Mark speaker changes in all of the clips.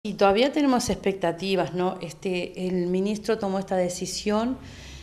Speaker 1: Y todavía tenemos expectativas, ¿no? El ministro tomó esta decisión.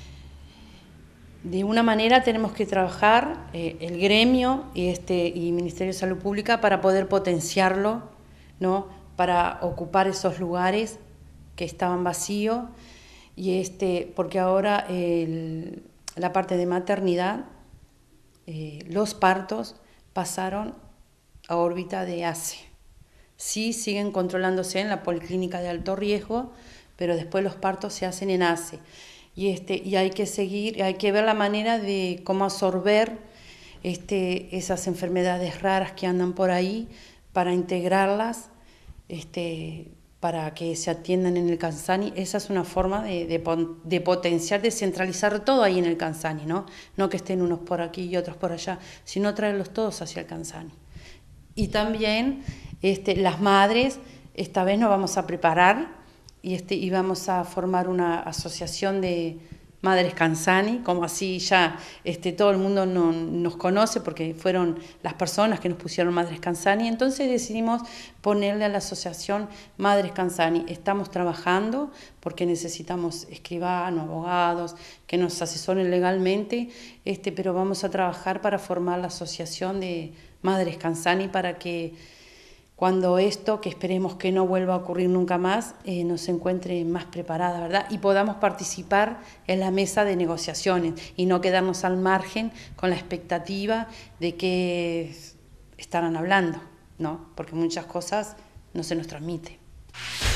Speaker 1: De una manera tenemos que trabajar el gremio y Ministerio de Salud Pública para poder potenciarlo, ¿no? Para ocupar esos lugares que estaban vacíos porque ahora la parte de maternidad, los partos pasaron a órbita de ACE. Sí siguen controlándose en la policlínica de alto riesgo, pero después los partos se hacen en ACE. Y hay que seguir, hay que ver la manera de cómo absorber esas enfermedades raras que andan por ahí para integrarlas, para que se atiendan en el Canzani. Esa es una forma de potenciar, de centralizar todo ahí en el Canzani, ¿no? No que estén unos por aquí y otros por allá, sino traerlos todos hacia el Canzani. Y también las madres, esta vez nos vamos a preparar y vamos a formar una asociación de Madres Canzani, como así ya todo el mundo nos conoce porque fueron las personas que nos pusieron Madres Canzani. Entonces decidimos ponerle a la asociación Madres Canzani. Estamos trabajando porque necesitamos escribanos, abogados que nos asesoren legalmente, pero vamos a trabajar para formar la asociación de Madres Canzani para que cuando esto, que esperemos que no vuelva a ocurrir nunca más, nos encuentre más preparada, ¿verdad? Y podamos participar en la mesa de negociaciones y no quedarnos al margen con la expectativa de que estarán hablando, ¿no? Porque muchas cosas no se nos transmiten.